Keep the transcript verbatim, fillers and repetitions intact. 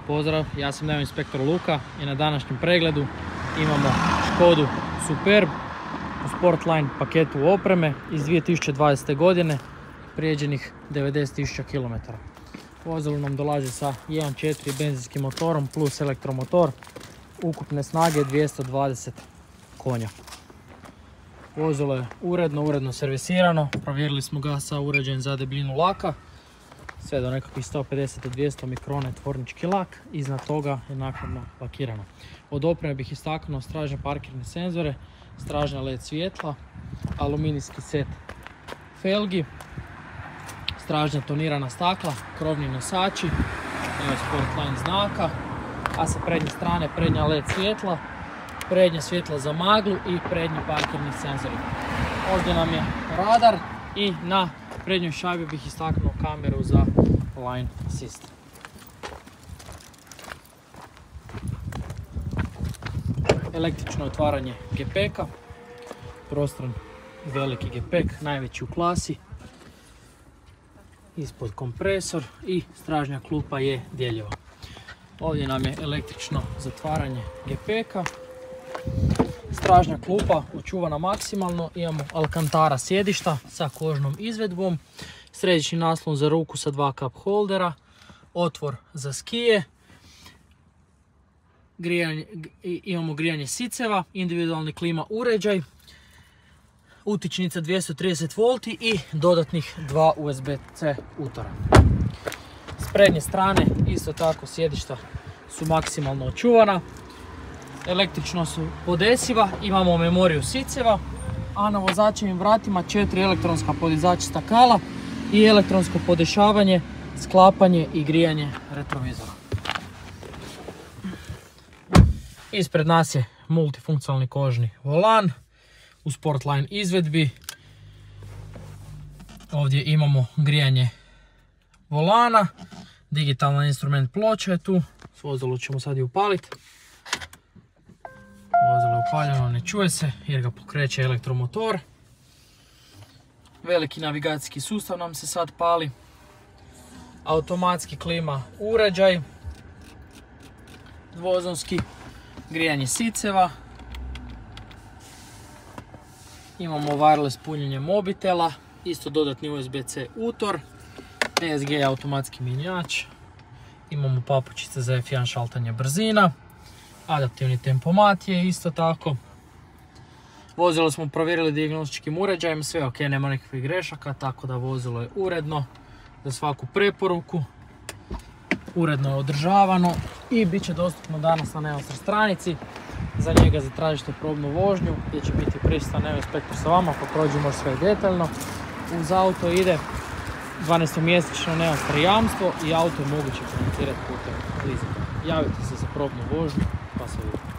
pozdrav, ja sam Neo Inspektor Luka i na današnjem pregledu imamo Škodu Superb u Sportline paketu opreme iz dvije tisuće dvadesete. godine, prijeđenih devedeset tisuća kilometara. Vozilo nam dolazi sa jedan zarez četiri benzinskim motorom plus elektromotor, ukupne snage dvjesto dvadeset konja. Vozilo je uredno, uredno servisirano, provjerili smo ga sa uređajem za debljinu laka, sve do nekakvih sto pedeset do dvjesto mikrona tvornički lak, iznad toga je naknadno lakirano. Od opreme bih istaknuo stražne parkirne senzore, stražna led svjetla, aluminijski set felgi, stražna tonirana stakla, krovni nosači, evo Sportline znaka, a sa prednje strane prednja led svjetla, prednje svjetlo za maglu i prednji parkirni senzori. Ovdje nam je radar i na prednjoj šajbi bih istaknuo kameru za line assist. Električno otvaranje gepeka, prostoran veliki gepek, najveći u klasi, ispod kompresor i stražnja klupa je djeljiva. Ovdje nam je električno zatvaranje gepeka, stražnja klupa očuvana maksimalno, imamo Alcantara sjedišta sa kožnom izvedbom, središnji naslon za ruku sa dva cup holdera, otvor za skije, grijanje, imamo grijanje siceva, individualni klima uređaj, utičnica dvjesto trideset volti i dodatnih dva U S B C utora. S prednje strane isto tako sjedišta su maksimalno očuvana, električno su podesiva, imamo memoriju siceva, a na vozačevim vratima četiri elektronska podizača stakala i elektronsko podešavanje, sklapanje i grijanje retrovizora. Ispred nas je multifunkcionalni kožni volan u Sportline izvedbi. Ovdje imamo grijanje volana, digitalan instrument ploča je tu, vozilo ćemo sad i upaliti. Vozilo je upaljeno, ne čuje se jer ga pokreće elektromotor. Veliki navigacijski sustav nam se sad pali. Automatski klima uređaj. Dvozonski grijanje siceva. Imamo wireless punjenje mobitela. Isto dodatni U S B C utor. E S G automatski mjenjač. Imamo papučice za F jedan šaltanje brzina. Adaptivni tempomat je isto tako. Vozilo smo provjerili dijagnostičkim uređajem, sve ok, nema nekakvih grešaka, tako da vozilo je uredno za svaku preporuku. Uredno je održavano i bit će dostupno danas na Neostar stranici. Za njega zatražite probnu vožnju gdje će biti prisutan Neo Inspektor sa vama pa prođemo sve detaljno. Uz auto ide dvanaestomjesečno Neostar jamstvo i auto je moguće financirati putem leasinga. Javite se za probnu vožnju pa se vidimo.